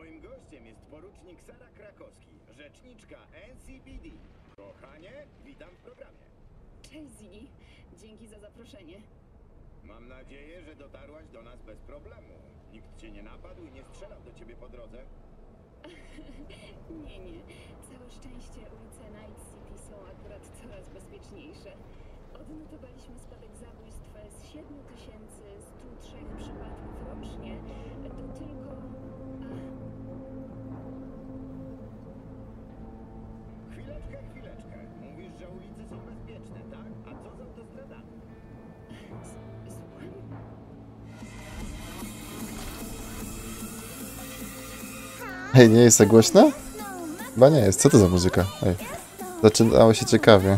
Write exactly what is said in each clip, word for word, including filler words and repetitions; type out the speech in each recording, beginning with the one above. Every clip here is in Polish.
Moim gościem jest porucznik Sara Krakowski, rzeczniczka N C P D. Kochanie, witam w programie. Cześć Ziggy, dzięki za zaproszenie. Mam nadzieję, że dotarłaś do nas bez problemu. Nikt cię nie napadł i nie strzelał do ciebie po drodze? Nie, nie. Całe szczęście ulice Night City są akurat coraz bezpieczniejsze. Odnotowaliśmy spadek zabójstw z siedem tysięcy stu trzech przypadków rocznie do tylko... Chwileczkę, chwileczkę. Mówisz, że ulice są bezpieczne, tak? A co z autostradami? Słucham? Hej, nie jest za głośno? Chyba nie jest. Co to za muzyka? Ej. Zaczynało się ciekawie.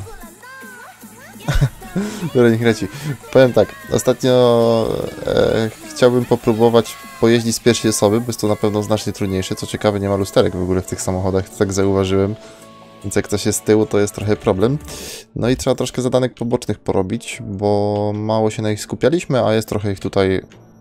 Dobra, niech leci. Powiem tak, ostatnio e, chciałbym popróbować pojeździć z pierwszej osoby, bo jest to na pewno znacznie trudniejsze. Co ciekawe, nie ma lusterek w ogóle w tych samochodach, tak zauważyłem. Więc jak ktoś jest z tyłu, to jest trochę problem. No i trzeba troszkę zadanek pobocznych porobić, bo mało się na nich skupialiśmy, a jest trochę ich tutaj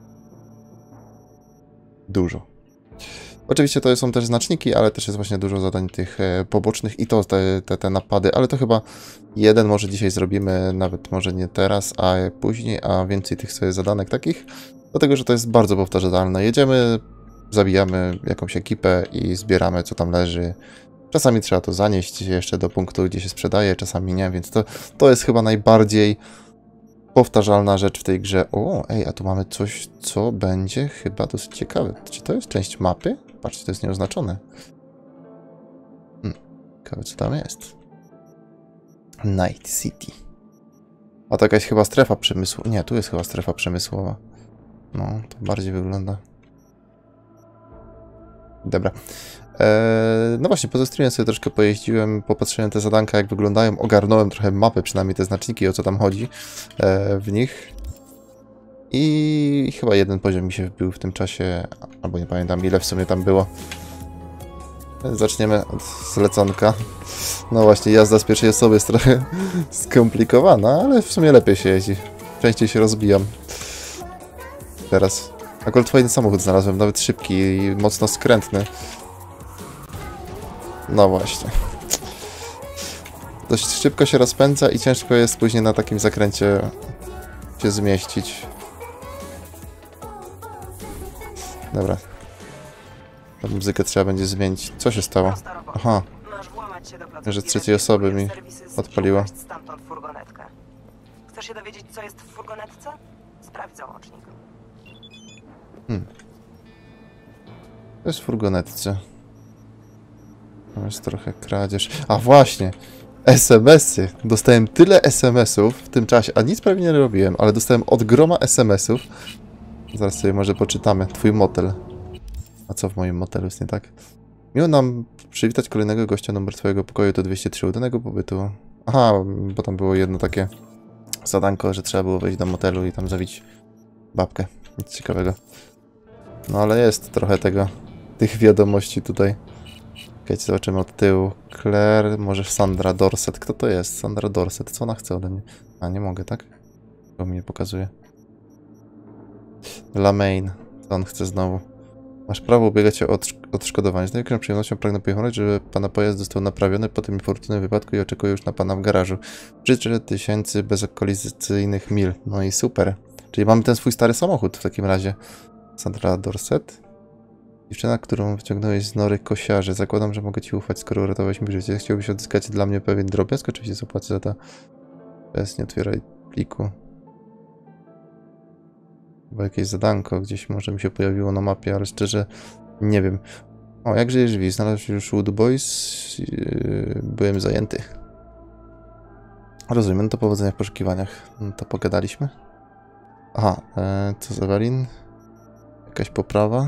dużo. Oczywiście to są też znaczniki, ale też jest właśnie dużo zadań tych e, pobocznych i to te, te, te napady, ale to chyba jeden może dzisiaj zrobimy, nawet może nie teraz, a później, a więcej tych sobie zadanek takich, dlatego że to jest bardzo powtarzalne. Jedziemy, zabijamy jakąś ekipę i zbieramy co tam leży. Czasami trzeba to zanieść jeszcze do punktu, gdzie się sprzedaje, czasami nie, więc to, to jest chyba najbardziej powtarzalna rzecz w tej grze. O, ej, a tu mamy coś, co będzie chyba dosyć ciekawe. Czy to jest część mapy? Patrzcie, to jest nieoznaczone. Hmm, ciekawe, co tam jest. Night City. A to jakaś chyba strefa przemysłowa. Nie, tu jest chyba strefa przemysłowa. No, to bardziej wygląda. Dobra. Eee, no właśnie, poza streamem sobie troszkę pojeździłem, popatrzyłem te zadanka, jak wyglądają, ogarnąłem trochę mapę, przynajmniej te znaczniki, o co tam chodzi e, w nich. I chyba jeden poziom mi się wbił w tym czasie, albo nie pamiętam ile w sumie tam było. Zaczniemy od zleconka. No właśnie, jazda z pierwszej osoby jest trochę skomplikowana, ale w sumie lepiej się jeździ. Częściej się rozbijam. Teraz. Akurat fajny samochód znalazłem, nawet szybki i mocno skrętny. No właśnie. Dość szybko się rozpędza i ciężko jest później na takim zakręcie się zmieścić. Dobra. Ta muzykę trzeba będzie zmienić. Co się stało? Aha. Że z trzeciej osoby mi odpaliła. Chcesz się dowiedzieć, co jest w furgonetce? Sprawdź załącznik. Hmm. To jest w furgonetce. To jest trochę kradzież. A właśnie! es em esy. Dostałem tyle es em esów w tym czasie, a nic prawie nie robiłem, ale dostałem od groma es em esów. Zaraz sobie może poczytamy. Twój motel. A co w moim motelu jest nie tak? Miło nam przywitać kolejnego gościa. Numer twojego pokoju to dwieście trzy. Udanego pobytu. Aha, bo tam było jedno takie zadanko, że trzeba było wejść do motelu i tam zabić babkę. Nic ciekawego. No ale jest trochę tego, tych wiadomości tutaj. Okej, zobaczymy od tyłu. Claire, może Sandra Dorset. Kto to jest? Sandra Dorset. Co ona chce ode mnie? A, nie mogę, tak? To mi nie pokazuje. Lamaine. Co on chce znowu? Masz prawo ubiegać się o odszkodowanie. Z największą przyjemnością pragnę poinformować, że pana pojazd został naprawiony po tym infortunnym wypadku i oczekuję już na pana w garażu. Życzę tysięcy bezkolizyjnych mil. No i super. Czyli mamy ten swój stary samochód w takim razie. Sandra Dorset. Dziewczyna, którą wyciągnąłeś z nory kosiarzy. Zakładam, że mogę ci ufać, skoro uratowałeś mi życie. Chciałbyś odzyskać dla mnie pewien drobiazg? Oczywiście zapłacę za to. Bez, nie otwieraj pliku. Chyba jakieś zadanko gdzieś może mi się pojawiło na mapie, ale szczerze nie wiem. O, jak żyjesz, Wi? Znalazł już Wood Boys. Yy, byłem zajęty. Rozumiem, no to powodzenia w poszukiwaniach. No to pogadaliśmy. Aha, e, co z Evelyn? Jakaś poprawa?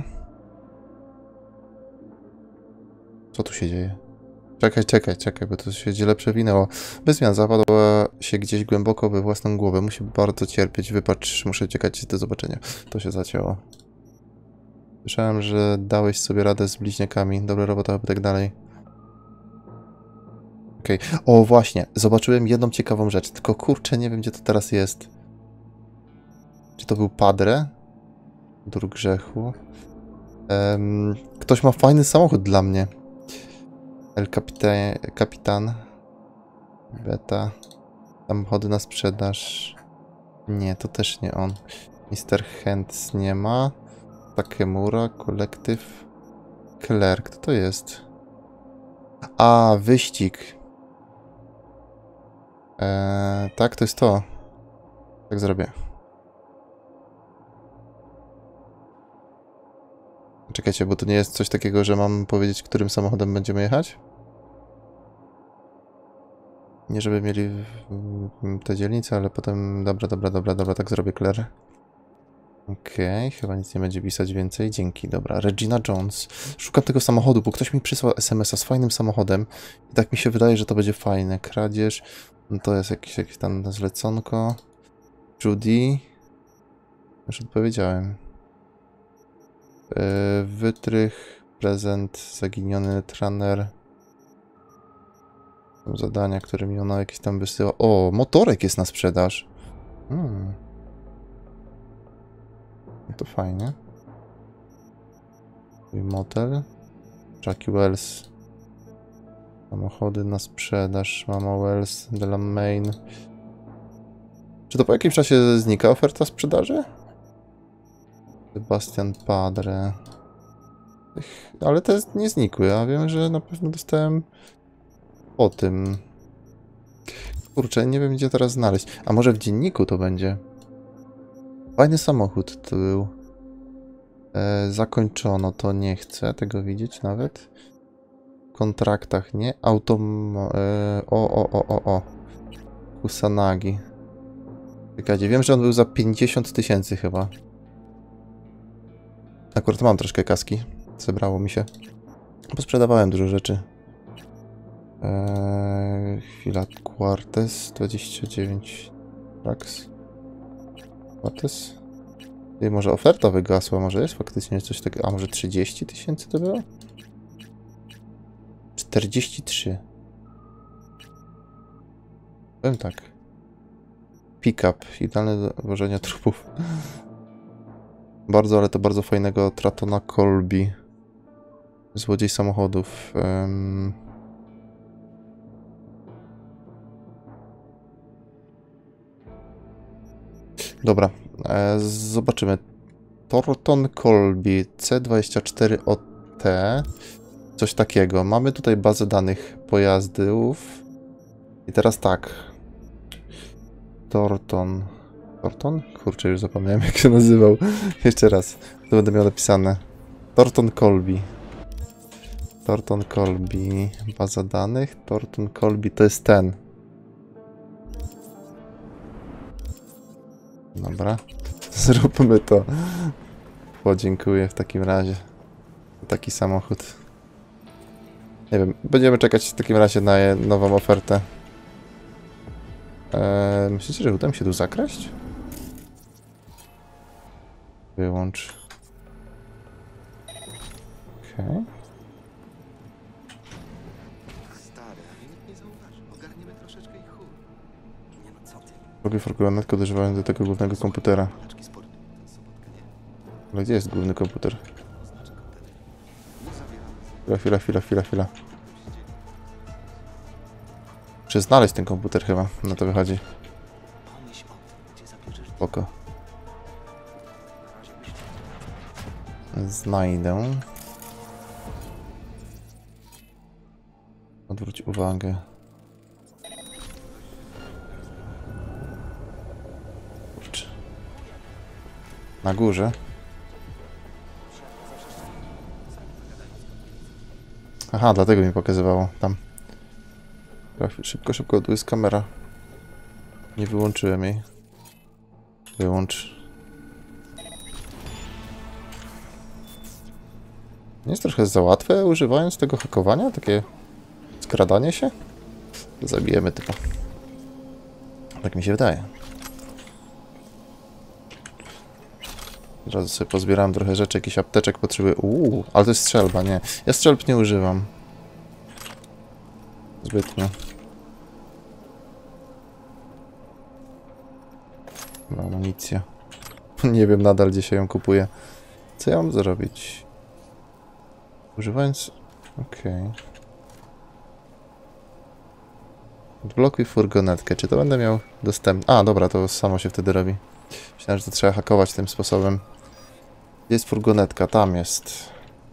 Co tu się dzieje? Czekaj, czekaj, czekaj, bo to się źle przewinęło. Bez zmian zapadła się gdzieś głęboko we własną głowę. Musi bardzo cierpieć. Wybacz, muszę uciekać. Do zobaczenia. To się zacięło. Słyszałem, że dałeś sobie radę z bliźniakami. Dobra robota, aby tak dalej. Okej. Okay. O, właśnie. Zobaczyłem jedną ciekawą rzecz. Tylko kurczę, nie wiem, gdzie to teraz jest. Czy to był Padre? Dur grzechu. Um, ktoś ma fajny samochód dla mnie. El Capita Kapitan. Beta. Samochody na sprzedaż. Nie, to też nie on. mister Hands nie ma. Takemura, kolektyw. Claire, kto to jest? A, wyścig. Eee, tak, to jest to. Tak zrobię. Czekajcie, bo to nie jest coś takiego, że mam powiedzieć, którym samochodem będziemy jechać? Nie żeby mieli te dzielnice, ale potem... Dobra, dobra, dobra, dobra, tak zrobię, Claire. Okej, okay, chyba nic nie będzie pisać więcej. Dzięki, dobra. Regina Jones. Szukam tego samochodu, bo ktoś mi przysłał es em es a z fajnym samochodem. I tak mi się wydaje, że to będzie fajne. Kradzież. No to jest jakieś, jakieś tam zleconko. Judy. Już odpowiedziałem. Yy, wytrych. Prezent. Zaginiony trener. Zadania, które mi ona jakieś tam wysyła. O, motorek jest na sprzedaż. Hmm. No to fajnie. I motel. Jackie Wells. Samochody na sprzedaż. Mama Wells. Delamain. Czy to po jakimś czasie znika oferta sprzedaży? Sebastian Padre. Ale te nie znikły, a wiem, że na pewno dostałem po tym. Kurczę, nie wiem gdzie teraz znaleźć. A może w dzienniku to będzie? Fajny samochód to był. E, zakończono, to nie chcę tego widzieć nawet. W kontraktach nie. Autom... E, o, o, o, o, o. Kusanagi. Czekajcie, wiem, że on był za pięćdziesiąt tysięcy chyba. Akurat mam troszkę kaski. Zebrało mi się. Posprzedawałem dużo rzeczy. Eee, chwila, Quartes dwadzieścia dziewięć Trax. Quartes? I może oferta wygasła, może jest faktycznie coś takiego. A może trzydzieści tysięcy to było? czterdzieści trzy. Powiem tak. Pick-up, idealne do wożenia trupów. Bardzo, ale to bardzo fajnego Tratona Colby. Złodziej samochodów. Um... Dobra, e, zobaczymy. Thornton Colby C dwadzieścia cztery O T. Coś takiego. Mamy tutaj bazę danych pojazdów. I teraz tak. Thornton. Thornton? Kurczę, już zapomniałem jak się nazywał. Jeszcze raz. To będę miał napisane. Thornton Colby. Thornton Colby. Baza danych. Thornton Colby to jest ten. Dobra. Zróbmy to. Podziękuję w takim razie. Taki samochód. Nie wiem, będziemy czekać w takim razie na nową ofertę. Eee, myślicie, że uda mi się tu zakraść? Wyłącz. Okej. Okay. Stary, ale nikt nie zauważy. Ogarniemy troszeczkę ich chór. Nie no, co ty? Robię forgonetka, używając do tego głównego komputera. Paczki sportu. Ten sobotka nie. Ale gdzie jest główny komputer? Oznacza kontener. Nie zawieramy. Chwila, chwila, chwila, chwila, chwila. Muszę znaleźć ten komputer chyba, na to wychodzi. Pomyśl o tym, gdzie zabierzesz Spoko. na razie myślę. Znajdę. Odwróć uwagę. Kurczę. Na górze. Aha, dlatego mi pokazywało tam. Szybko, szybko, tu jest kamera. Nie wyłączyłem jej. Wyłącz. Nie jest trochę za łatwe używając tego hakowania? Takie skradanie się? Zabijemy typa. Tak mi się wydaje. Od razu sobie pozbierałem trochę rzeczy, jakiś apteczek potrzebuję. Uuu, ale to jest strzelba, nie. Ja strzelb nie używam. Zbytnio. Amunicja. Nie wiem nadal, gdzie się ją kupuje. Co ja mam zrobić? Używając... Okej. Odblokuj furgonetkę. Czy to będę miał dostęp... A, dobra, to samo się wtedy robi. Myślałem, że to trzeba hakować tym sposobem. Gdzie jest furgonetka? Tam jest.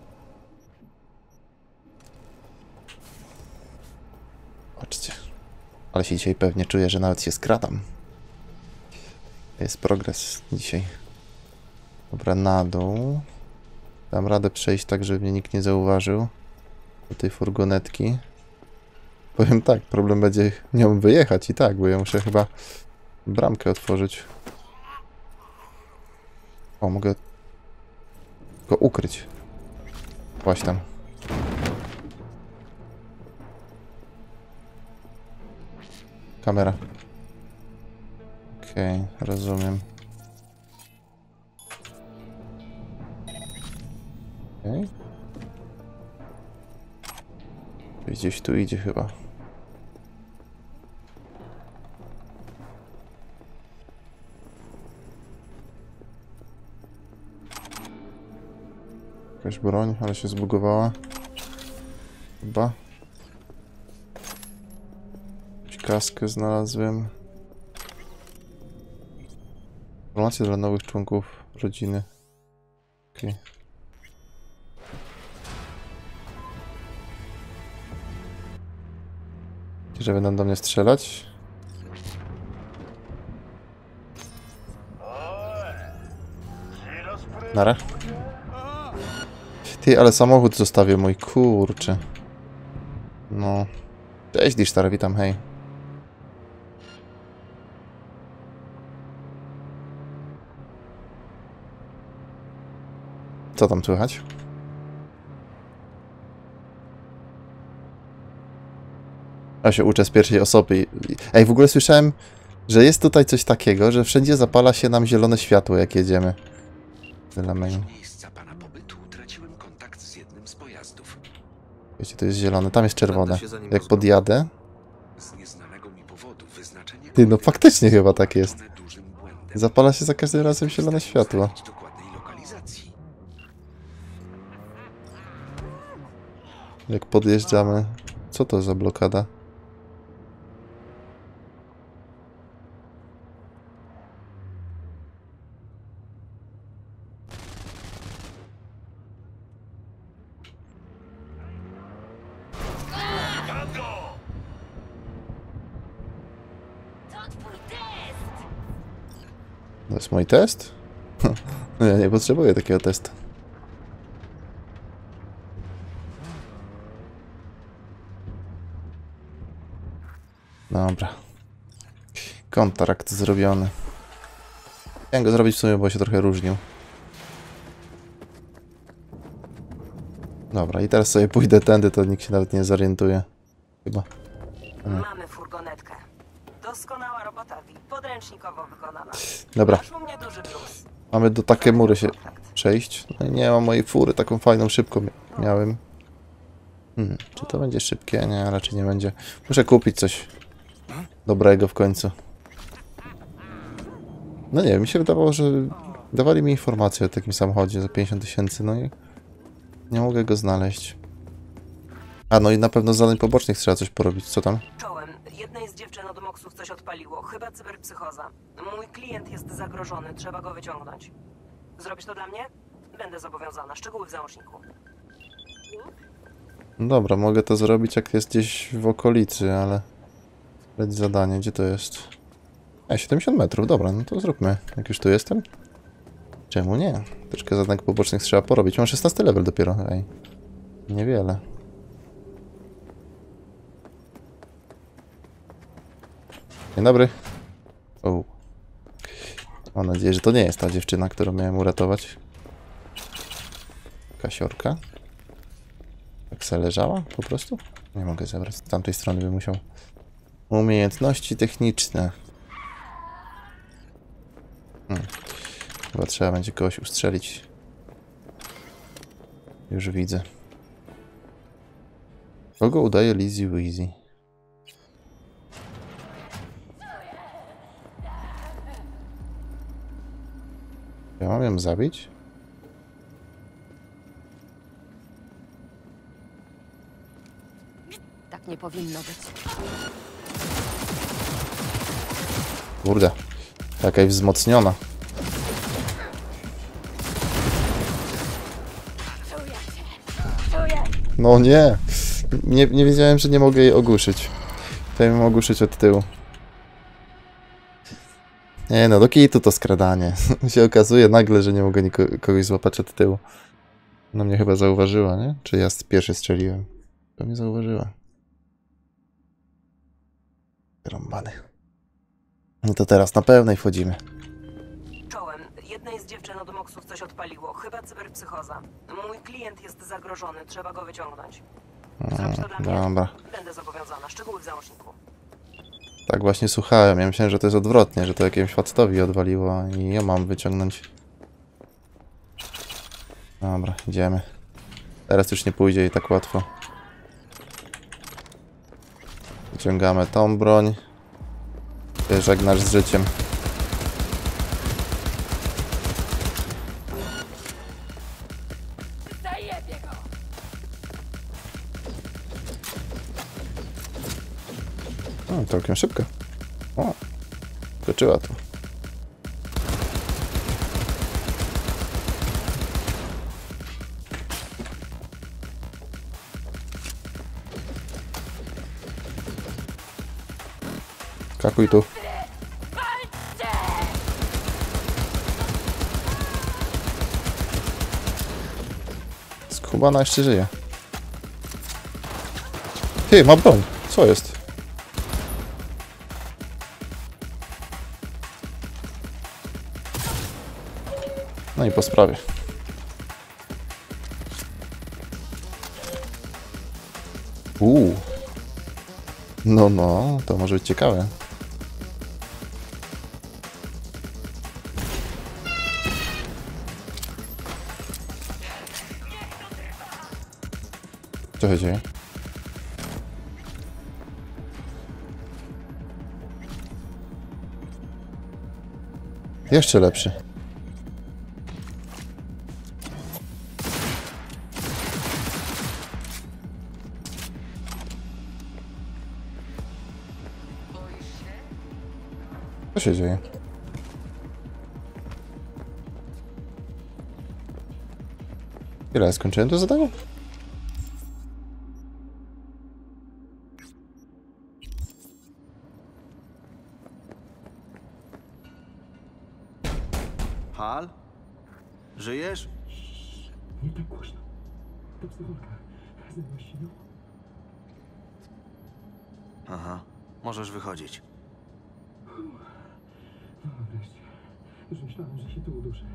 Patrzcie. Ale się dzisiaj pewnie czuję, że nawet się skradam. Jest progres dzisiaj. Dobra, na dół. Dam radę przejść tak, żeby mnie nikt nie zauważył. Do tej furgonetki. Powiem tak, problem będzie nią wyjechać i tak, bo ja muszę chyba bramkę otworzyć. O, mogę go ukryć. Właśnie tam. Kamera. Okej, okay, rozumiem. Okej. Okay. Gdzieś tu idzie chyba. Jakaś broń, ale się zbugowała. Chyba. Jakąś kaskę znalazłem. Informacje dla nowych członków rodziny. Okej. Okay. Że będą do mnie strzelać? Nara. Ty, ale samochód zostawię mój, kurczę. No. Cześć, Disztar, witam, hej. Co tam słychać? Ja się uczę z pierwszej osoby. Ej, w ogóle słyszałem, że jest tutaj coś takiego, że wszędzie zapala się nam zielone światło, jak jedziemy. Dla miejsca pana pobytu utraciłem kontakt z jednym z pojazdów. Wiecie, to jest zielone, tam jest czerwone. Jak podjadę... Z nieznanego mi powodu wyznaczenie... Ty, no faktycznie chyba tak jest. Zapala się za każdym razem zielone światło. Jak podjeżdżamy... Co to za blokada? To jest mój test? No ja nie potrzebuję takiego testu. Dobra. Kontrakt zrobiony. Chciałem go zrobić w sumie, bo się trochę różnił. Dobra, i teraz sobie pójdę tędy, to nikt się nawet nie zorientuje. Chyba. Nie. Mamy furgonetkę. Doskonała robota, Wi. Podręcznikowo wykonana. Dobra. Masz u mnie duży plus. Mamy do takie mury się przejść. No i nie mam mojej fury, taką fajną, szybką miałem. Hmm, czy to będzie szybkie? Nie, raczej nie będzie. Muszę kupić coś dobrego w końcu. No nie, mi się wydawało, że dawali mi informację o takim samochodzie za pięćdziesiąt tysięcy, no i nie mogę go znaleźć. A, no i na pewno z zadań pobocznych trzeba coś porobić. Co tam? Czołem. Jednej z dziewczyn od Moksów coś odpaliło. Chyba cyberpsychoza. Mój klient jest zagrożony. Trzeba go wyciągnąć. Zrobisz to dla mnie? Będę zobowiązana. Szczegóły w załączniku. No dobra, mogę to zrobić, jak jest gdzieś w okolicy, ale... Leć zadanie, gdzie to jest? E, siedemdziesiąt metrów, dobra, no to zróbmy. Jak już tu jestem? Czemu nie? Troszkę zadań pobocznych trzeba porobić. Mam szesnasty level dopiero, ej. Niewiele. Dzień dobry. O. Mam nadzieję, że to nie jest ta dziewczyna, którą miałem uratować. Kasiorka. Tak se leżała po prostu? Nie mogę zabrać. Z tamtej strony bym musiał. Umiejętności techniczne. Hmm. Chyba trzeba będzie kogoś ustrzelić. Już widzę. Kogo udaje Lizzie Weezy? Ja mam ją zabić? tak nie powinno być. Kurde. Jakaś wzmocniona. No nie. nie. Nie wiedziałem, że nie mogę jej ogłuszyć. To ją ogłuszyć od tyłu. Nie no, do kitu to skradanie. się okazuje nagle, że nie mogę niko- kogoś złapać od tyłu. No mnie chyba zauważyła, nie? Czy ja pierwszy strzeliłem? To mnie zauważyła. Rąbany. No to teraz na pełnej wchodzimy. Czołem. Jednej z dziewczyn od Moksów coś odpaliło. Chyba cyberpsychoza. Mój klient jest zagrożony. Trzeba go wyciągnąć. Zrobisz to dla mnie? Dobra. Będę zobowiązana. Szczegóły w załączniku. Tak właśnie słuchałem. Ja myślałem, że to jest odwrotnie, że to jakiemuś facetowi odwaliło i ja mam wyciągnąć. Dobra, idziemy. Teraz już nie pójdzie i tak łatwo. Wyciągamy tą broń. Ty żegnasz z życiem. O, całkiem szybko. O, skoczyła tu. Skakuj tu. Skubana jeszcze żyje. Ty, ma broń. Co jest? No i po sprawie. Uuu. No, no, to może być ciekawe. Co się dzieje? Jeszcze lepszy. Co się dzieje? Ile, skończyłem to zadanie? Hal? Żyjesz? Nie tak głośno. To psycholka. Znalazła się ją. Aha, możesz wychodzić. No wreszcie. Już myślałem, że się tu uduszę.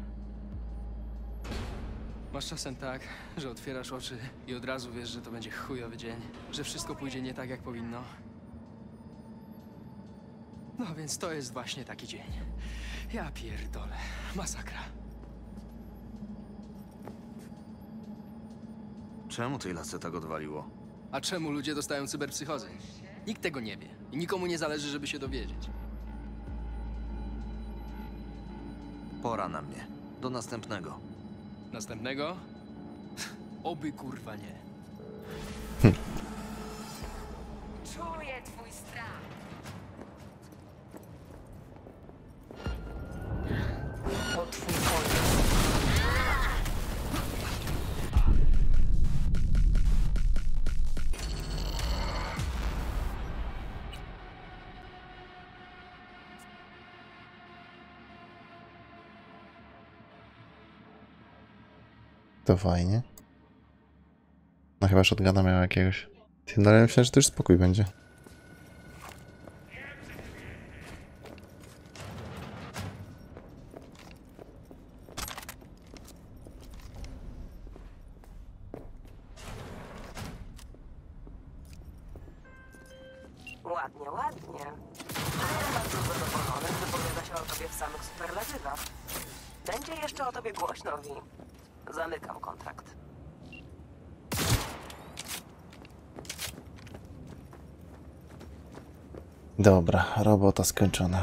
Masz czasem tak, że otwierasz oczy i od razu wiesz, że to będzie chujowy dzień, że wszystko pójdzie nie tak, jak powinno. No więc to jest właśnie taki dzień. Ja pierdolę. Masakra. Czemu tej lasce tak odwaliło? A czemu ludzie dostają cyberpsychozy? Nikt tego nie wie i nikomu nie zależy, żeby się dowiedzieć. Pora na mnie. Do następnego. Następnego? Oby kurwa nie. Czuję twój strach. To twój koniec. To fajnie. No chyba shotguna miał jakiegoś. Ty, no ale myślałem, że to już spokój będzie. Ładnie, ładnie. Bardzo zadowolony, wypowiada się o tobie w samych superlatywach. Będzie jeszcze o tobie głośno, Vi. Zamykam kontrakt. Dobra, robota skończona.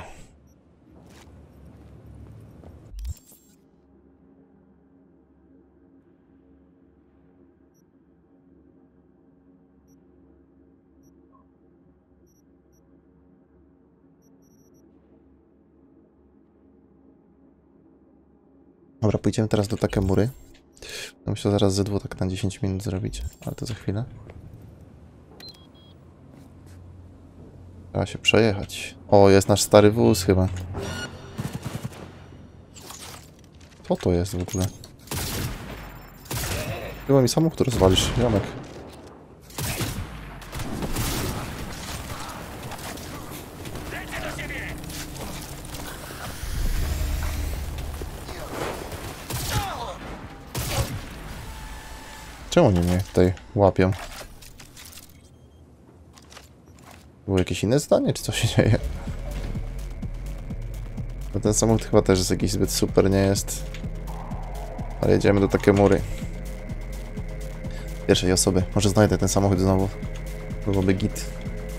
Dobra, pójdziemy teraz do Takemury. No myślę zaraz ze dwu tak na dziesięć minut zrobić, ale to za chwilę. Trzeba się przejechać. O, jest nasz stary wóz chyba. Co to jest w ogóle? Chyba mi samochód rozwalisz, Jomek. Czemu oni mnie tutaj łapią? Było jakieś inne zdanie, czy co się dzieje? No ten samochód chyba też jest jakiś zbyt super, nie jest. Ale jedziemy do Takemury. Pierwszej osoby. Może znajdę ten samochód znowu. Byłoby git.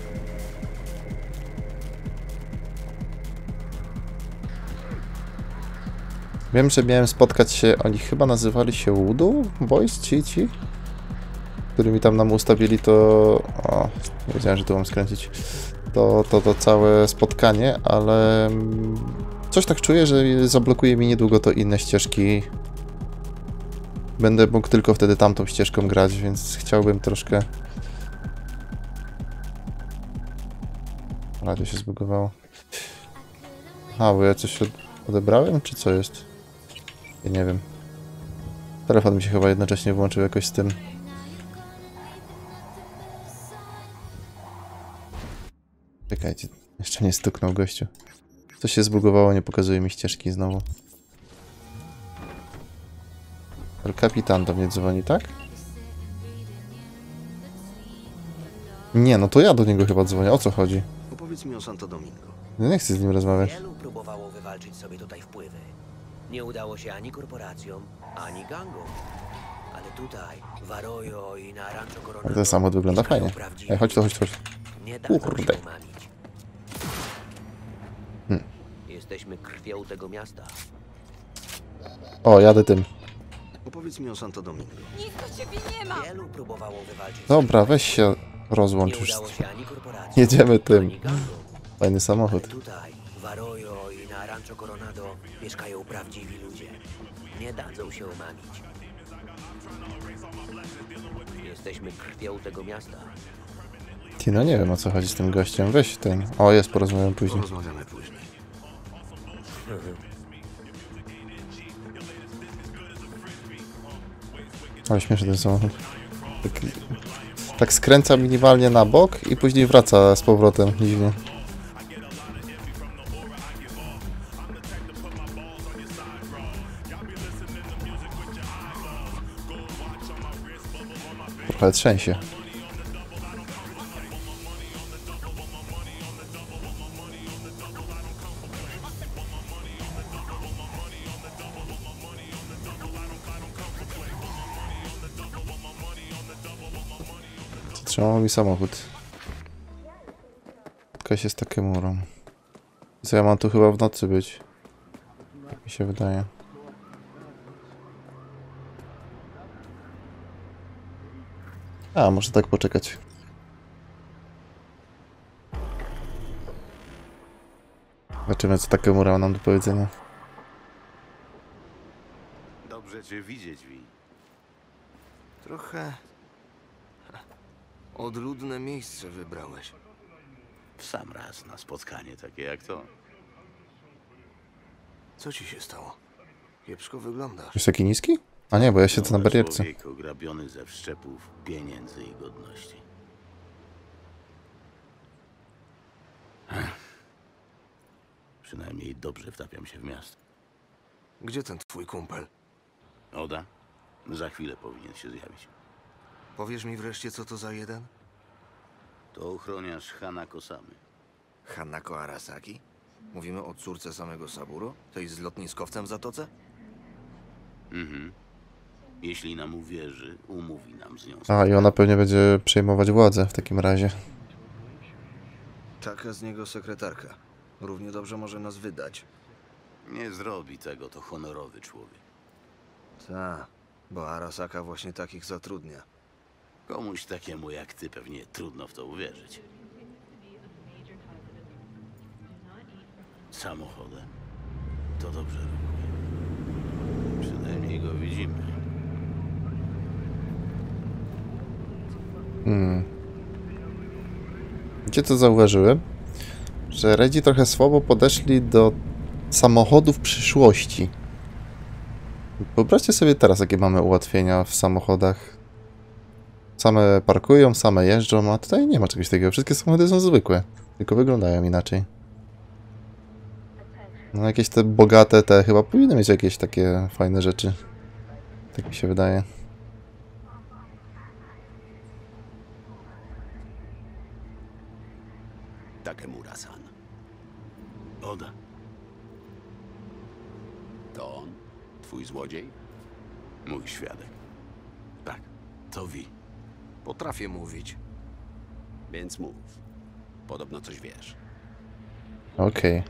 Wiem, że miałem spotkać się, oni chyba nazywali się Wudu Boys, ci, ci, którymi tam nam ustawili to... O, nie wiedziałem, że tu mam skręcić. To, to, to całe spotkanie, ale... Coś tak czuję, że zablokuje mi niedługo to inne ścieżki. Będę mógł tylko wtedy tamtą ścieżką grać, więc chciałbym troszkę... Radio się zbugowało. A, bo ja coś od... odebrałem, czy co jest? Ja nie wiem. Telefon mi się chyba jednocześnie włączył jakoś z tym. Czekajcie, jeszcze nie stuknął gościu. Coś się zbugowało, nie pokazuje mi ścieżki znowu. Ale kapitan do mnie dzwoni, tak? Nie, no to ja do niego chyba dzwonię. O co chodzi? Opowiedz mi o Santo Domingo. Ja nie chcę z nim rozmawiać. Wielu próbowało wywalczyć sobie tutaj wpływy. Nie udało się ani korporacjom, ani gangom. Ale tutaj, w Arroyo i na Rancho Coronado... Ten samochód wygląda fajnie. Ej, chodź tu, chodź tu, chodź. Nie dadzą Kurde. się umamić. Hmm. Jesteśmy krwią tego miasta. O, jadę tym. Opowiedz mi o Santo Domingo. Nic do ciebie nie ma! Wielu próbowało wywalczyć... Dobra, weź się rozłącz Nie już. udało się ani korporacjom, Jedziemy tym. ani gangom. Fajny Ale samochód. tutaj, w Arroyo i na Rancho Coronado mieszkają prawdziwi ludzie. Nie dadzą się umamić. Jesteśmy krwią tego miasta. Ty, no nie wiem o co chodzi z tym gościem. Weź ten. O, jest, porozmawiam później. Porozmawiamy później. Ale śmieszny ten samochód. Tak, tak skręca minimalnie na bok i później wraca z powrotem. Dziwnie. Trochę trzęsie. Trzymał mi samochód. Spotkaj się z Takemurą. Co ja mam tu chyba w nocy być? Tak mi się wydaje. A, może tak poczekać. Zobaczymy, co Takemura ma nam do powiedzenia. Dobrze cię widzieć, Wi. Trochę... odludne miejsce wybrałeś. W sam raz na spotkanie takie jak to. Co ci się stało? Kiepsko wyglądasz. Jest taki niski? A nie, bo ja siedzę na barierce. Człowiek ograbiony ze wszczepów, pieniędzy i godności. Ech. Przynajmniej dobrze wtapiam się w miasto. Gdzie ten twój kumpel? Oda? Za chwilę powinien się zjawić. Powiesz mi wreszcie, co to za jeden? To ochroniarz Hanako Samy. Hanako Arasaki? Mówimy o córce samego Saburo? Tej z lotniskowcem w zatoce? Mhm. Jeśli nam uwierzy, umówi nam z nią. A, i ona pewnie będzie przejmować władzę w takim razie. Taka z niego sekretarka. Równie dobrze może nas wydać. Nie zrobi tego, to honorowy człowiek. Ta, bo Arasaka właśnie takich zatrudnia. Komuś takiemu jak ty pewnie trudno w to uwierzyć. Samochodem. To dobrze robi. Wiecie co zauważyłem? Że Redzi trochę słabo podeszli do samochodów przyszłości. Wyobraźcie sobie teraz, jakie mamy ułatwienia w samochodach. Same parkują, same jeżdżą, a tutaj nie ma czegoś takiego. Wszystkie samochody są zwykłe, tylko wyglądają inaczej. No jakieś te bogate, te chyba powinny mieć jakieś takie fajne rzeczy. Tak mi się wydaje. Takemura-san. Oda. To on? Twój złodziej? Mój świadek. Tak, to Wi. Potrafię mówić. Więc mów. Podobno coś wiesz. Okej.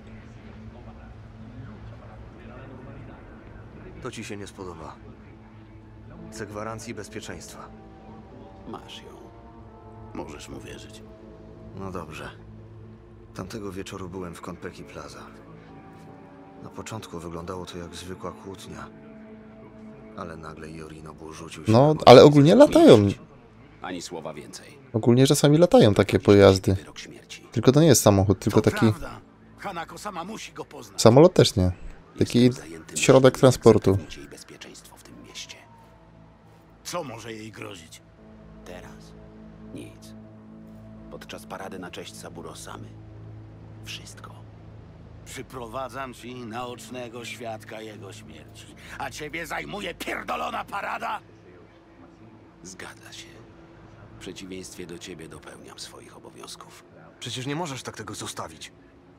To ci się nie spodoba. Chcę gwarancji bezpieczeństwa. Masz ją. Możesz mu wierzyć. No dobrze. Tamtego wieczoru byłem w Konpeki Plaza. Na początku wyglądało to jak zwykła kłótnia. Ale nagle Yorinobu rzucił się No, na ale ogólnie latają. Ani słowa więcej. Ogólnie czasami latają takie pojazdy. Wyrok śmierci. Tylko to nie jest samochód, tylko To taki... prawda. Hanako sama musi go poznać. Samolot też nie. Taki Jestem zajęty środek myślą, jak transportu. zapewnić jej bezpieczeństwo w tym mieście. Co może jej grozić? Teraz? Nic. Podczas parady na cześć Saburo-samy. Wszystko. Przyprowadzam ci naocznego świadka jego śmierci. A ciebie zajmuje pierdolona parada? Zgadza się. W przeciwieństwie do ciebie dopełniam swoich obowiązków. Przecież nie możesz tak tego zostawić.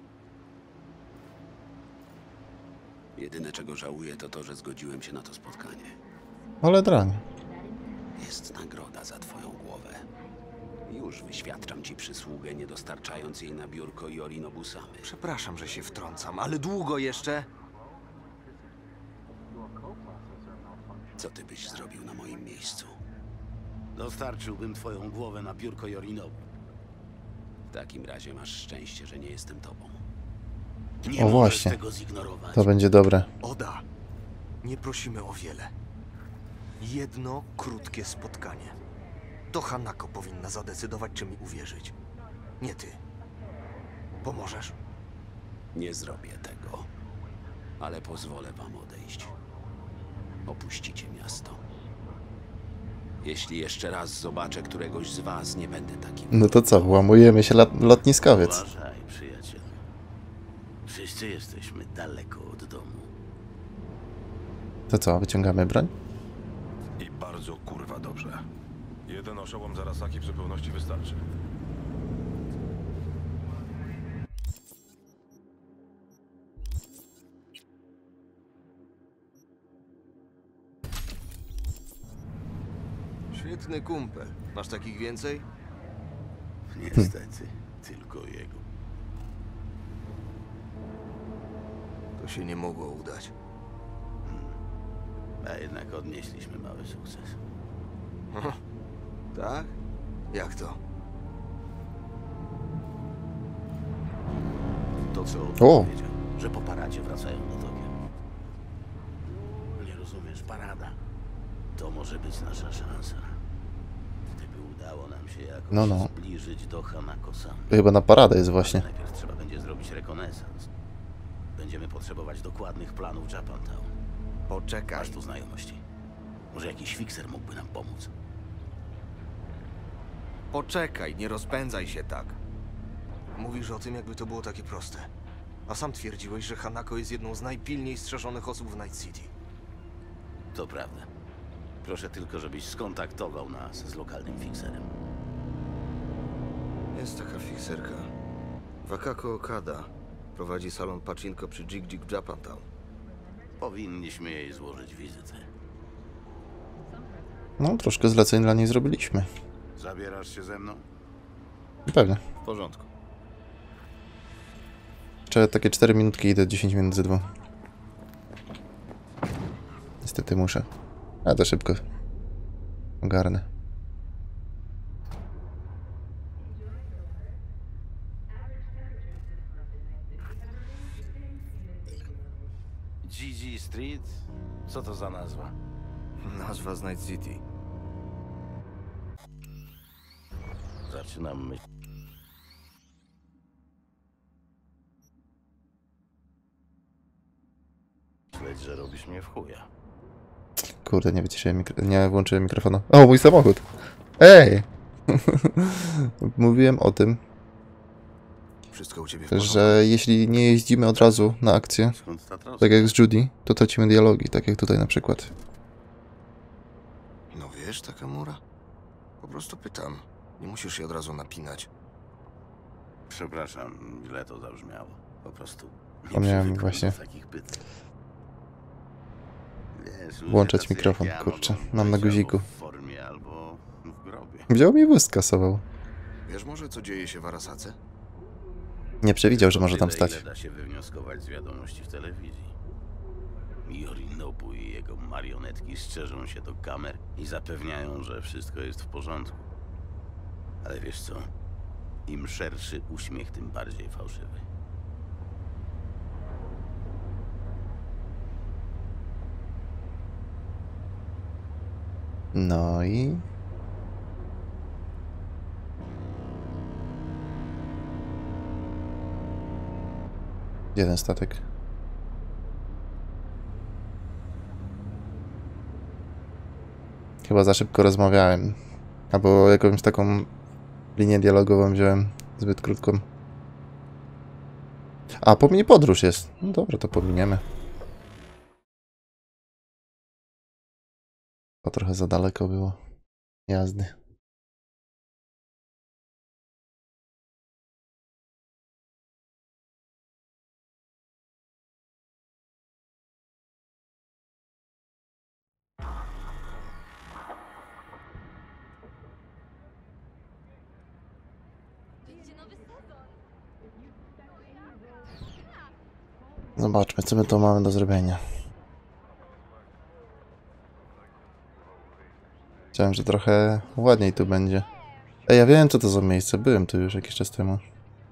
Jedyne, czego żałuję, to to, że zgodziłem się na to spotkanie. Ale drań. Jest nagroda za twoją głowę. Już wyświadczam ci przysługę, nie dostarczając jej na biurko Yorinobu-samy. Przepraszam, że się wtrącam, ale długo jeszcze? Co ty byś zrobił na moim miejscu? Dostarczyłbym twoją głowę na biurko Yorinobu. W takim razie masz szczęście, że nie jestem tobą. Nie O możesz właśnie. tego zignorować. To będzie dobre. Oda, nie prosimy o wiele. Jedno krótkie spotkanie. To Hanako powinna zadecydować, czy mi uwierzyć. Nie ty. Pomożesz? Nie zrobię tego. Ale pozwolę wam odejść. Opuścicie miasto. Jeśli jeszcze raz zobaczę któregoś z was, nie będę takim. No to co, włamujemy się lot lotniskowiec. Uważaj, przyjacielu. Wszyscy jesteśmy daleko od domu. To co, wyciągamy broń? I bardzo kurwa dobrze. Jeden oszołom Zarasaki w zupełności wystarczy. Świetny kumpel. Masz takich więcej? Niestety, tylko jego. To się nie mogło udać. A jednak odnieśliśmy mały sukces. Tak? Jak to? To co O! powiedział, że po paradzie wracają do Tokio. Nie rozumiesz, parada. To może być nasza szansa. Gdyby udało nam się jakoś No, no. zbliżyć do Hanako-sama. To chyba na paradę jest właśnie. Najpierw trzeba będzie zrobić rekonesans. Będziemy potrzebować dokładnych planów Japantown. Poczekaj. Masz tu znajomości. Może jakiś fikser mógłby nam pomóc. Poczekaj, nie rozpędzaj się tak. Mówisz o tym, jakby to było takie proste. A sam twierdziłeś, że Hanako jest jedną z najpilniej strzeżonych osób w Night City. To prawda. Proszę tylko, żebyś skontaktował nas z lokalnym fikserem. Jest taka fikserka. Wakako Okada. Prowadzi salon pachinko przy Jig Jig Japantown. Powinniśmy jej złożyć wizytę. No, troszkę zleceń dla niej zrobiliśmy. Zabierasz się ze mną? Pewnie. W porządku. Jeszcze takie cztery minutki idę, dziesięć minut ze dwa. Niestety muszę. A to szybko ogarnę. G G Street? Co to za nazwa? Nazwa z Night City. Zaczynam myśleć. Widać, że robisz mnie w chuja. Kurde, nie wyciszyłem mikro... nie włączyłem mikrofonu. O, mój samochód! Ej! Mówiłem o tym, Wszystko u ciebie w porządku? że jeśli nie jeździmy od razu na akcję, Skąd ta troska? tak jak z Judy, to tracimy dialogi, tak jak tutaj na przykład. No wiesz, Takamura? Po prostu pytam. Nie musisz się od razu napinać. Przepraszam, źle to zabrzmiało. Po prostu nie Zapomniałem przywykłem właśnie do takich pytań. Wiesz, ludzie włączać tacy mikrofon, jak ja kurczę. mogą Mam na być guziku. albo w formie, albo w grobie. Wziął mi wóz kasował. Wiesz może, co dzieje się w Arasace? Nie przewidział, że może tam Tyle, stać. ile da się wywnioskować z wiadomości w telewizji. Yorinobu i jego marionetki strzeżą się do kamer i zapewniają, że wszystko jest w porządku. Ale wiesz co? Im szerszy uśmiech, tym bardziej fałszywy. No i... Jeden statek. Chyba za szybko rozmawiałem. Albo jakąś taką linię dialogową wziąłem zbyt krótką. A, po mnie podróż jest. No dobra, to pominiemy. To trochę za daleko było jazdy. Zobaczmy, co my tu mamy do zrobienia. Chciałem, że trochę ładniej tu będzie. Ej, ja wiem, co to za miejsce. Byłem tu już jakiś czas temu.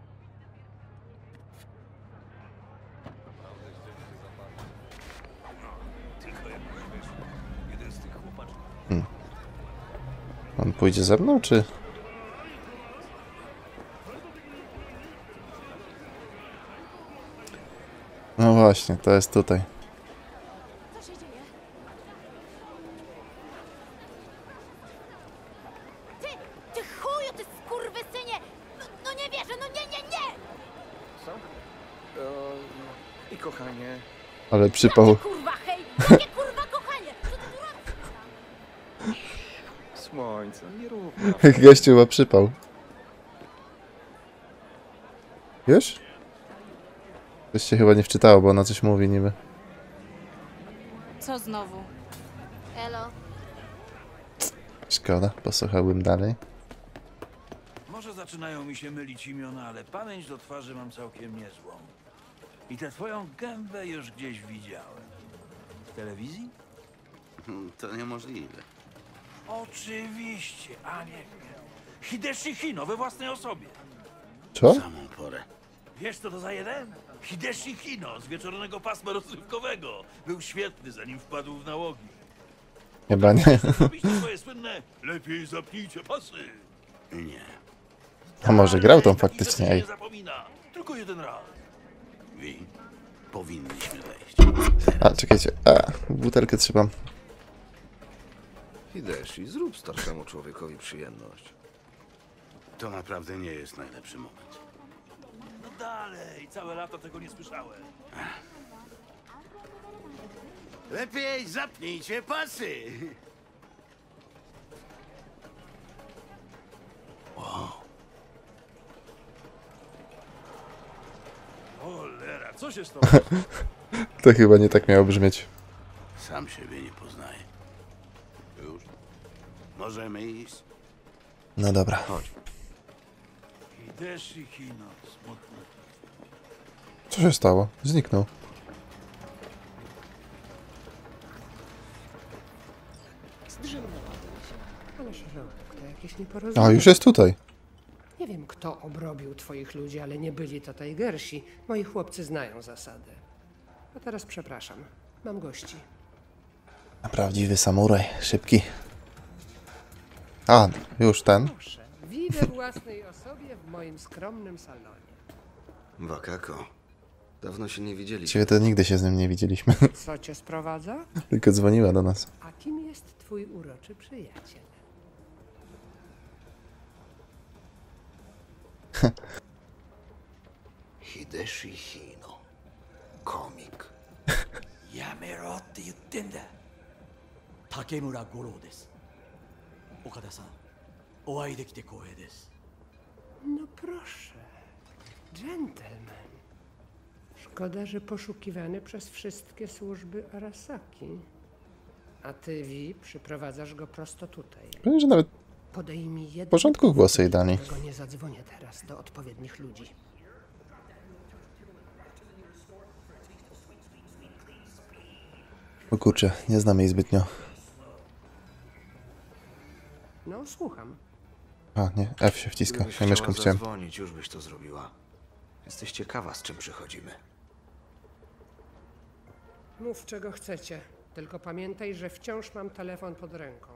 Hmm. On pójdzie ze mną, czy... No właśnie, to jest tutaj. Ty, ty chuju, ty skurwysynie! No, no nie wierzę, no nie, nie, nie! Co? O, I kochanie... Ale przypał. Kurwa, hej! Jakie kurwa kochanie! Co ty tu robisz? Słońce, nie rób. Gościu ma przypał. Już? Coś się chyba nie wczytało, bo ona coś mówi niby. Co znowu? Elo. Szkoda, posłuchałbym dalej. Może zaczynają mi się mylić imiona, ale pamięć do twarzy mam całkiem niezłą. I tę twoją gębę już gdzieś widziałem. W telewizji? To niemożliwe. Oczywiście, a nie. Hideshi Hino we własnej osobie. Co? Samą porę. Wiesz co to za jeden? Hideshi Hino z wieczornego pasma rozrywkowego. Był świetny, zanim wpadł w nałogi. Chyba nie. Robicie swoje słynne lepiej zapnijcie pasy. Nie. A może grał tam Takich faktycznie, rzeczy się ej. nie zapomina. Tylko jeden raz. Wi, powinniśmy wejść. A, czekajcie. A, butelkę trzymam. Hideshi, zrób starszemu człowiekowi przyjemność. To naprawdę nie jest najlepszy moment. No dalej, całe lata tego nie słyszałem. Lepiej zapnijcie pasy! Wow. Cholera, co się stało? To chyba nie tak miało brzmieć. Sam siebie nie poznaję. Już? Możemy iść? No dobra. Chodź. Hideshi Hino, smutne. Co się stało? Zniknął. Ale szeroko, to jakieś A, nieporozumienie. już jest tutaj. Nie wiem, kto obrobił twoich ludzi, ale nie byli to Tigersi. Moi chłopcy znają zasady. A teraz przepraszam. Mam gości. A prawdziwy samuraj. Szybki. A, już ten. Proszę, widzę własnej osobie w moim skromnym salonie. Wakako, Dawno się nie widzieliśmy. Właściwie to nigdy się z nim nie widzieliśmy. Co cię sprowadza? Tylko dzwoniła do nas. A kim jest twój uroczy przyjaciel? Hideshi Hino. Komik. Yameroって言ってんだ。竹村五郎です。岡田さん、お会いできて光栄です。 No proszę, dżentelmen. Szkoda, że poszukiwany przez wszystkie służby Arasaki. A ty, Vi, przyprowadzasz go prosto tutaj. Powiem, że nawet Podejmij w jedno, porządku głosy jej dali. którego nie zadzwonię teraz do odpowiednich ludzi. O kurczę, nie znam jej zbytnio. No, słucham. A, nie, F się wciska. Gdybyś Ja mieszkam chciała chciałem. zadzwonić, już byś to zrobiła. Jesteś ciekawa, z czym przychodzimy. Mów, czego chcecie. Tylko pamiętaj, że wciąż mam telefon pod ręką.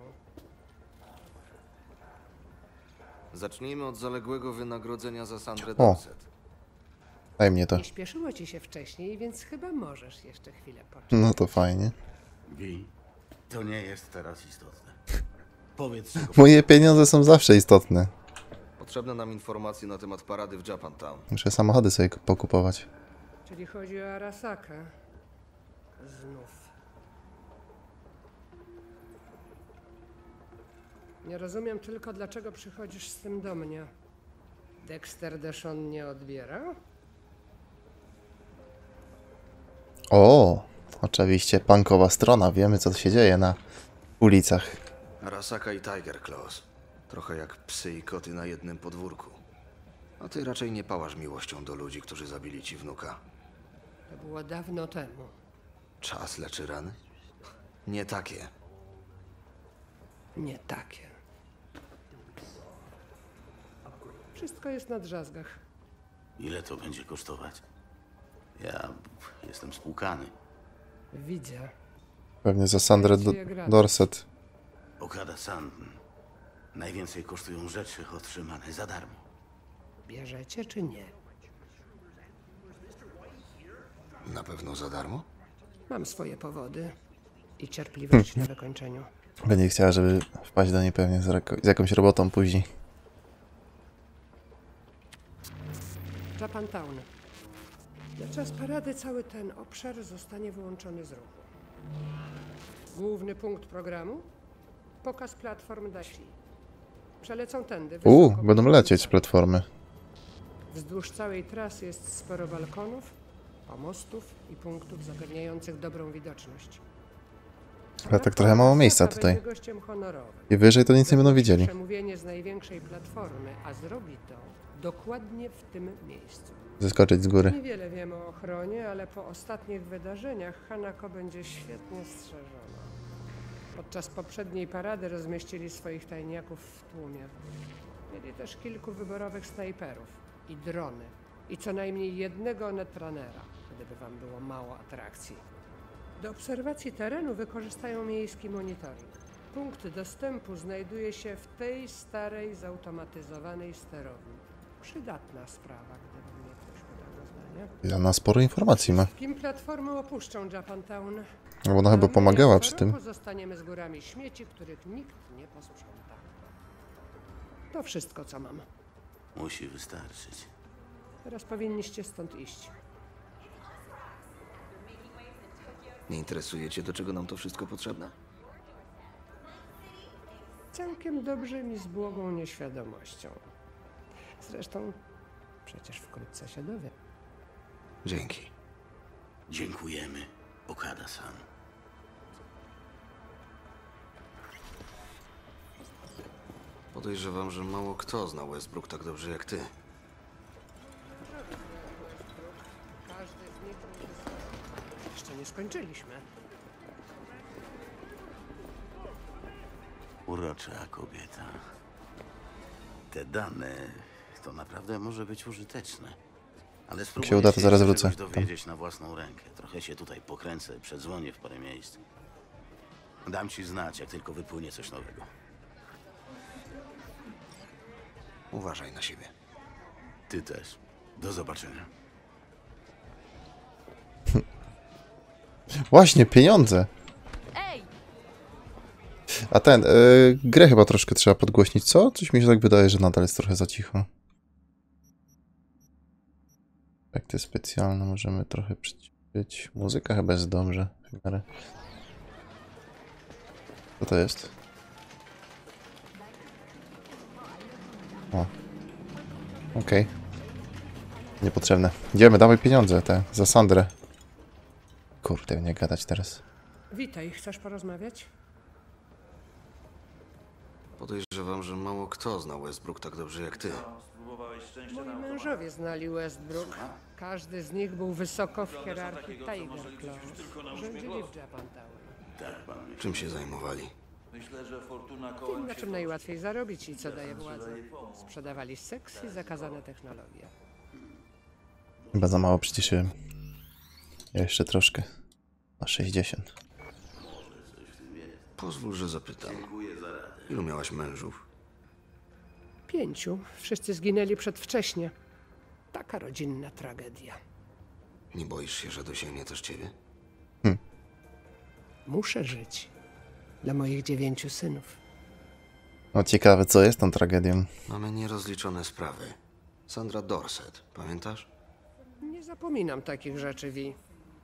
Zacznijmy od zaległego wynagrodzenia za Sandrę O. Dorset. Daj mnie to. Nie śpieszyło ci się wcześniej, więc chyba możesz jeszcze chwilę poczekać. No to fajnie. Wi, to nie jest teraz istotne. Powiedz, czego Moje pieniądze są zawsze istotne. Potrzebne nam informacje na temat parady w Japantown. Muszę samochody sobie pokupować. Czyli chodzi o Arasakę. Znów. Nie rozumiem tylko, dlaczego przychodzisz z tym do mnie. Dexter Deshawn nie odbiera? O, oczywiście punkowa strona. Wiemy, co się dzieje na ulicach. Arasaka i Tiger Claws. Trochę jak psy i koty na jednym podwórku. A ty raczej nie pałasz miłością do ludzi, którzy zabili ci wnuka. To było dawno temu. Czas leczy rany? Nie takie. Nie takie. Wszystko jest na drzazgach. Ile to będzie kosztować? Ja jestem spłukany. Widzę. Pewnie za Sandrę Do Dorset. Okada-san, najwięcej kosztują rzeczy otrzymane za darmo. Bierzecie czy nie? Na pewno za darmo? Mam swoje powody i cierpliwość na wykończeniu. Będzie chciała, żeby wpaść do niej pewnie z, z jakąś robotą później. Japantown. Na czas parady cały ten obszar zostanie wyłączony z ruchu. Główny punkt programu? Pokaz platform Dashi. Przelecą tędy. Uuu, wysoko będą pod lecieć słońcem. platformy. Wzdłuż całej trasy jest sporo balkonów, pomostów i punktów zapewniających dobrą widoczność. Ale tak trochę mało miejsca Arasaka tutaj. będzie gościem honorowym. I wyżej to nic nie będą widzieli. Przemówienie z największej platformy, a zrobi to dokładnie w tym miejscu. Zeskoczyć z góry. Niewiele wiemy o ochronie, ale po ostatnich wydarzeniach Hanako będzie świetnie strzeżona. Podczas poprzedniej parady rozmieścili swoich tajniaków w tłumie. Mieli też kilku wyborowych snajperów i drony. I co najmniej jednego netrunnera, gdyby wam było mało atrakcji. Do obserwacji terenu wykorzystają miejski monitoring. Punkt dostępu znajduje się w tej starej, zautomatyzowanej sterowni. Przydatna sprawa, gdyby mnie ktoś pytał o zdanie. Ja na sporo informacji ma. Kim platformy opuszczą Japantown? No bo ona chyba pomagała przy tym. Zostaniemy z górami śmieci, których nikt nie posprząta. To wszystko, co mam. Musi wystarczyć. Teraz powinniście stąd iść. Nie interesuje cię, do czego nam to wszystko potrzebne? Całkiem dobrze mi z błogą nieświadomością. Zresztą przecież wkrótce się dowiem. Dzięki. Dziękujemy, Okada-san. Podejrzewam, że mało kto zna Westbrook tak dobrze jak ty. Każdy z nich jeszcze nie skończyliśmy. Urocza kobieta. Te dane to naprawdę może być użyteczne. Ale spróbuję się uda, to zaraz jeszcze wrócę. czegoś dowiedzieć na własną rękę. Trochę się tutaj pokręcę, przedzwonię w parę miejsc. Dam ci znać, jak tylko wypłynie coś nowego. Uważaj na siebie. Ty też. Do zobaczenia. Właśnie, pieniądze. A ten, yy, grę chyba troszkę trzeba podgłośnić, co? Coś mi się tak wydaje, że nadal jest trochę za cicho. Efekty specjalne możemy trochę przyciszyć. Muzyka chyba jest dobrze. W miarę. Co to jest? O. Okej. Okay. Niepotrzebne. Idziemy, dawaj pieniądze te, za Sandrę. Kurde, nie gadać teraz. Witaj, chcesz porozmawiać? Podejrzewam, że mało kto zna Westbrook tak dobrze jak ty. Moi mężowie znali Westbrook. Każdy z nich był wysoko w hierarchii Tiger Claw. Rządzili w Japantown. Czym się zajmowali? Tym, na czym najłatwiej zarobić i co daje władzę. Sprzedawali seks i zakazane technologie. Chyba za mało przyciszyłem. Ja jeszcze troszkę. Na sześćdziesiąt. Pozwól, że zapytam. Ilu miałaś mężów? Pięciu. Wszyscy zginęli przedwcześnie. Taka rodzinna tragedia. Nie boisz się, że dosięgnie też ciebie? Hm. Muszę żyć. Dla moich dziewięciu synów. No ciekawe, co jest tą tragedią. Mamy nierozliczone sprawy. Sandra Dorset, pamiętasz? Nie zapominam takich rzeczy, Vi.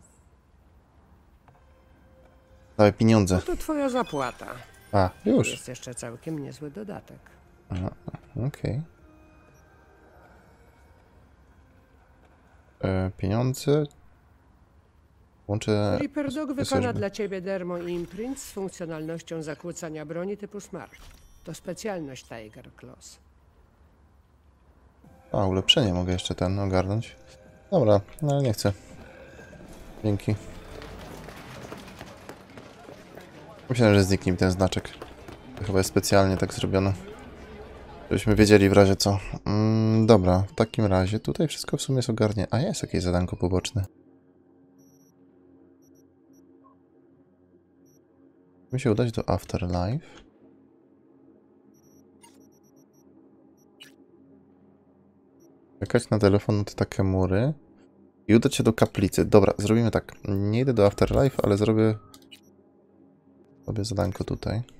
Dawaj pieniądze. No to twoja zapłata. A, już. Jest jeszcze całkiem niezły dodatek. Aha, okej. Okay. E, pieniądze. Łączę... Reaper Dog wykona dla ciebie dermo imprint z funkcjonalnością zakłócania broni typu Smart. To specjalność Tiger Claws. A, ulepszenie mogę jeszcze ten ogarnąć. Dobra, no ale nie chcę. Dzięki. Myślałem, że zniknie mi ten znaczek. To chyba jest specjalnie tak zrobione. Żebyśmy wiedzieli w razie co. Mm, dobra, w takim razie tutaj wszystko w sumie jest ogarnie. A jest jakieś zadanko poboczne. Musimy się udać do Afterlife. Czekać na telefon od Takemury. I udać się do kaplicy. Dobra, zrobimy tak. Nie idę do Afterlife, ale zrobię sobie zadanko tutaj.